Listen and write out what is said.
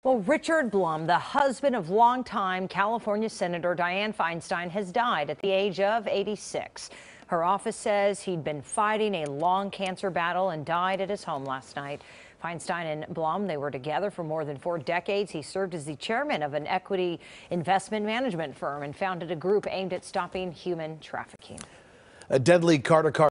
Well, Richard Blum, the husband of longtime California Senator Dianne Feinstein, has died at the age of 86. Her office says he'd been fighting a long cancer battle and died at his home last night. Feinstein and Blum, they were together for more than 4 decades. He served as the chairman of an equity investment management firm and founded a group aimed at stopping human trafficking. A deadly car-to-car